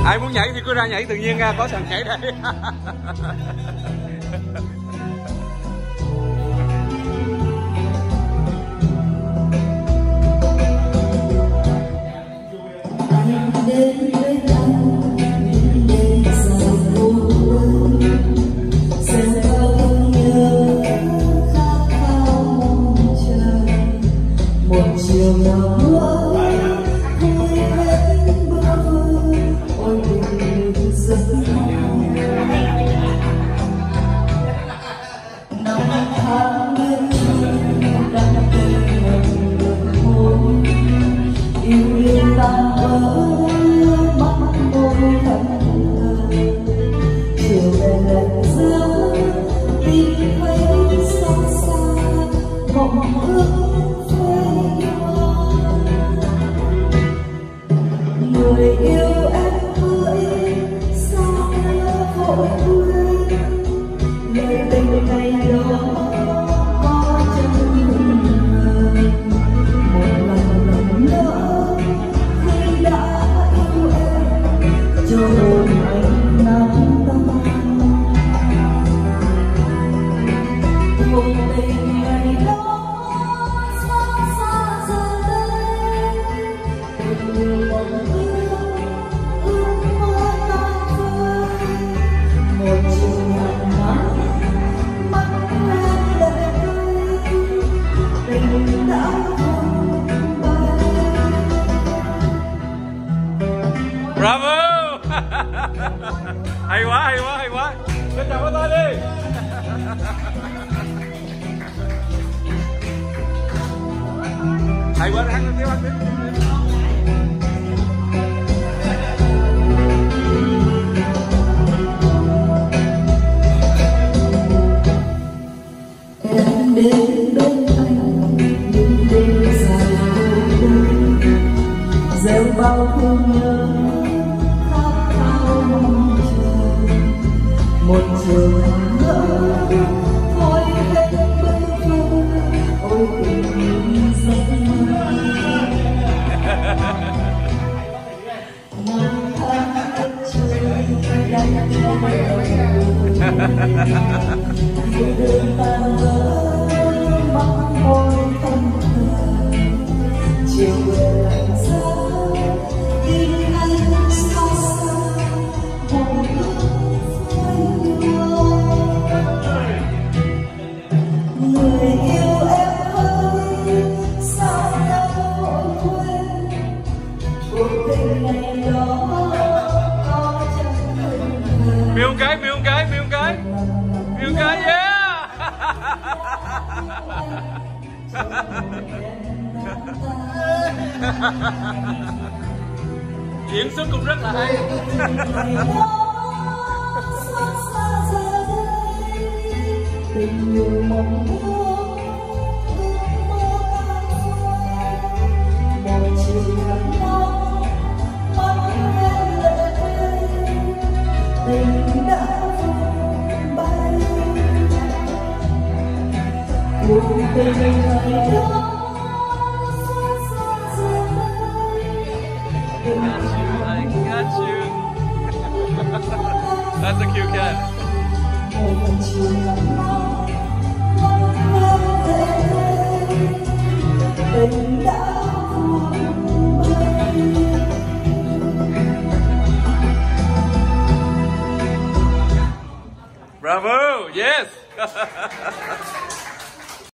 Ai muốn nhảy thì cứ ra nhảy tự nhiên ra, có sàn nhảy đây. Bravo. Hay quá, hay quá, hay quá. Lên chào tay đi. Hay quá, ăn tiếp, ăn tiếp. Em đến bên anh những đêm dài vô vời, gieo bao thương nhớ khát khao mong chờ. Một chiều nữa thôi hết bâng khuâng, ôi tình giấc mơ. Năm tháng đất trời đang theo yêu đương tan vỡ mắt môi không thờ. Chiều về lạnh giá tình anh xa xa một lúc phai nhòa. Người yêu em ơi sao ta vội quên cuộc tình ngày đó có chẳng từng. Miêu cái, miêu cái, miêu cái. Miêu cái, yeah. Diễn xuất cũng rất là hay. Tình yêu mong ước ước mơ một chiều nắng nóng mắt em lệ tình đã vụt bay. Cuộc tình ngày đó I got you. That's a cute cat. Bravo! Yes!